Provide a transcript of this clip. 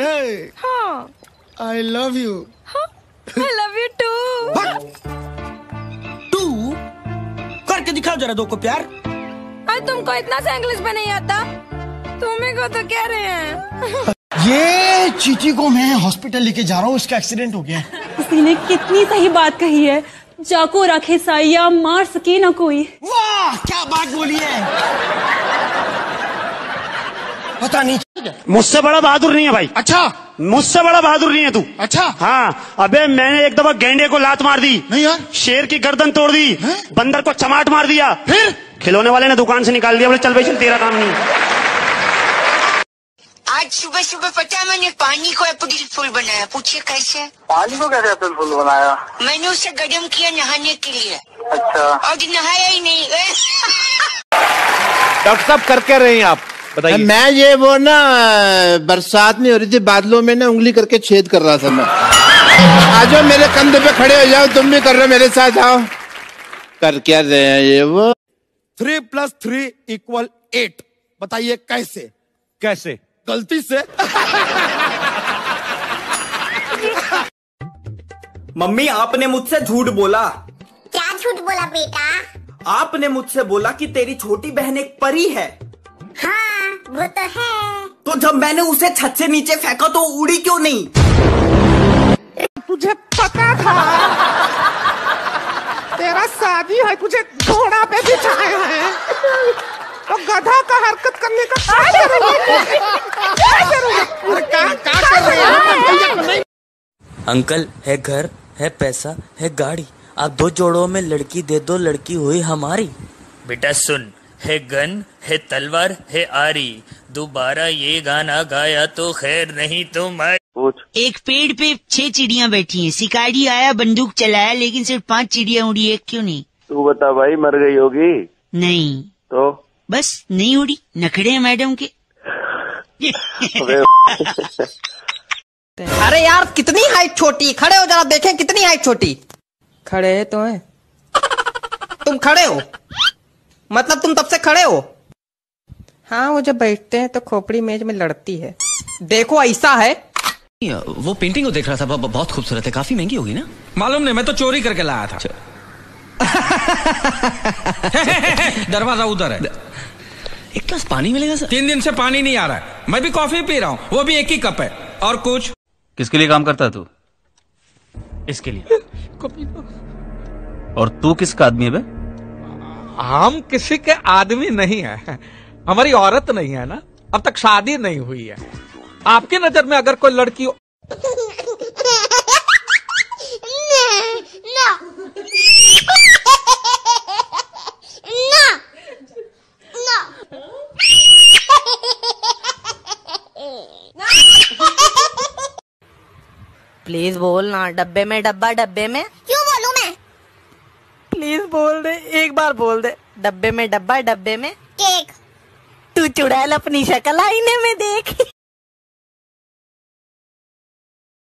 हाँ। I love you. I love you too. तू करके दिखाओ जरा दो को प्यार। आज तुमको इतना सा इंग्लिश में नहीं आता, तुम्हें को तो कह रहे हैं। ये चीची को मैं हॉस्पिटल लेके जा रहा हूँ, इसका एक्सीडेंट हो गया। किसी ने कितनी सही बात कही है, जाको रखे साइया मार सके ना कोई। वाह क्या बात बोली है। पता नहीं मुझसे बड़ा बहादुर नहीं है भाई। अच्छा, मुझसे बड़ा बहादुर नहीं है तू। अच्छा हाँ, अबे मैंने एक दफा गेंडे को लात मार दी। नहीं यार। शेर की गर्दन तोड़ दी। बंदर को चमाट मार दिया। फिर खिलौने वाले ने दुकान से निकाल दिया, बोले चल भाई चल, तेरा काम नहीं। आज सुबह सुबह पता है मैंने पानी को अप्रैल फूल बनाया, पूछिए कैसे? पानी को कैसे अप्रैल फूल बनाया? मैंने उसे गर्म किया नहाने के लिए। अच्छा। और नहाया ही नहीं। डॉक्टर साहब कर क्या रहे हैं आप, बताइए। मैं ये वो ना बरसात नहीं हो रही थी, बादलों में ना उंगली करके छेद कर रहा था मैं। आज मेरे कंधे पे खड़े हो जाओ, तुम भी कर रहे हो मेरे साथ, आओ। कर क्या रहे हैं ये वो? 3 + 3 = 8। बताइए कैसे? कैसे? गलती से। मम्मी आपने मुझसे झूठ बोला। क्या झूठ बोला बेटा? आपने मुझसे बोला कि तेरी छोटी बहन एक परी है। हाँ वो तो है। तो जब मैंने उसे छत से नीचे फेंका तो उड़ी क्यों नहीं? तुझे पता था तेरा शादी है, तुझे घोड़ा पे बिठाया है तो गधा का हरकत करने का क्या कर रहे हैं? अंकल है घर है पैसा है गाड़ी, आप 2 जोड़ों में लड़की दे दो, लड़की हुई हमारी। बेटा सुन, है गन है तलवार है आरी, दोबारा ये गाना गाया तो खैर नहीं तुम्हारी। एक पेड़ पे 6 चिड़ियां बैठी हैं, शिकारी आया बंदूक चलाया लेकिन सिर्फ 5 चिड़ियां उड़ी, एक क्यों नहीं? तू बता भाई, मर गई होगी? नहीं तो बस नहीं उड़ी, नखड़े हैं मैडम के। अरे यार कितनी हाइट छोटी, खड़े हो जरा देखें कितनी हाइट छोटी। खड़े तो है। तुम खड़े हो मतलब तुम तब से खड़े हो? हाँ वो जब बैठते हैं तो खोपड़ी मेज में लड़ती है। देखो ऐसा है। वो पेंटिंग को देख रहा था, बहुत खूबसूरत है, काफी महंगी होगी ना? मालूम नहीं, मैं तो चोरी करके लाया था। दरवाजा उधर है। एक गिलास पानी मिलेगा सर? 3 दिन से पानी नहीं आ रहा है। मैं भी कॉफी पी रहा हूँ, वो भी 1 ही कप है। और कुछ? किसके लिए काम करता है तू? इसके लिए। और तू किसका आदमी है बे? हम किसी के आदमी नहीं है, हमारी औरत नहीं है ना, अब तक शादी नहीं हुई है। आपकी नजर में अगर कोई लड़की प्लीज बोल ना, डब्बे में डब्बा, डब्बे में। क्यों बोलूं मैं? प्लीज बोल दे, एक बार बोल दे। डब्बे में डब्बा, डब्बे में केक। तू चुड़ैल अपनी शक्ल आईने में देख।